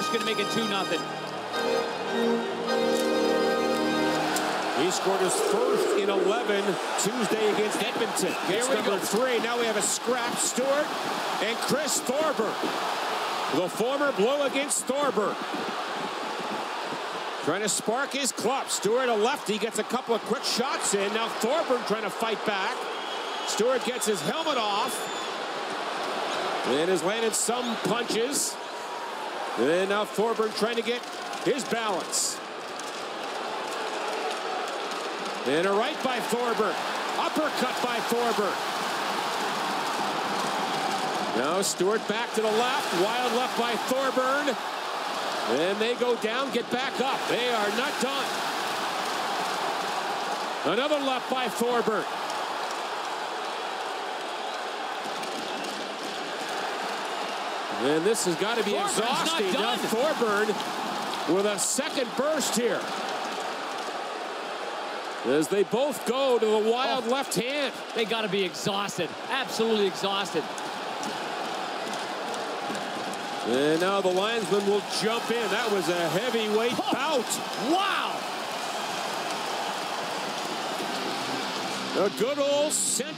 going to make it 2-0. He scored his first in 11 Tuesday against Edmonton. Gets number 3. Now we have a scrap. Stewart and Chris Thorburn. The former blow against Thorburn. Trying to spark his club. Stewart, a lefty, gets a couple of quick shots in. Now Thorburn trying to fight back. Stewart gets his helmet off. And has landed some punches. And now Thorburn trying to get his balance. And a right by Thorburn. Uppercut by Thorburn. Now Stewart back to the left. Wild left by Thorburn. And they go down, get back up. They are not done. Another left by Thorburn. And this has got to be exhausting. Now Thorburn with a second burst here. As they both go to the wild left hand. They got to be exhausted. Absolutely exhausted. And now the linesman will jump in. That was a heavyweight bout. Wow. A good old center.